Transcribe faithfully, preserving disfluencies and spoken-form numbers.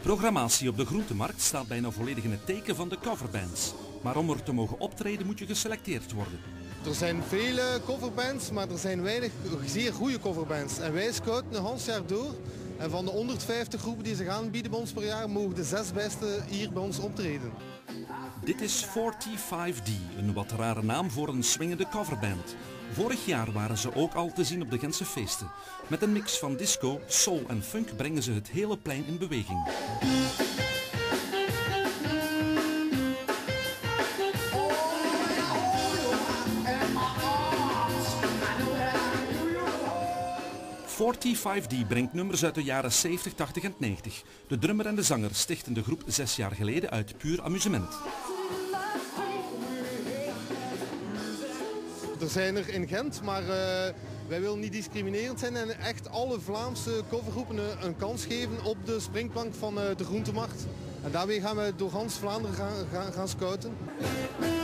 programmatie op de groentemarkt staat bijna volledig in het teken van de coverbands. Maar om er te mogen optreden moet je geselecteerd worden. Er zijn vele coverbands, maar er zijn weinig zeer goede coverbands. En wij scouten een half jaar door. En van de honderdvijftig groepen die zich aanbieden bij ons per jaar, mogen de zes beste hier bij ons optreden. Dit is vijfenveertig D, een wat rare naam voor een swingende coverband. Vorig jaar waren ze ook al te zien op de Gentse feesten. Met een mix van disco, soul en funk brengen ze het hele plein in beweging. vijfenveertig D brengt nummers uit de jaren zeventig, tachtig en negentig. De drummer en de zanger stichten de groep zes jaar geleden uit puur amusement. Er zijn er in Gent, maar uh, wij willen niet discriminerend zijn en echt alle Vlaamse covergroepen een, een kans geven op de springplank van uh, de groentemarkt. En daarmee gaan we door Hans Vlaanderen gaan, gaan, gaan scouten.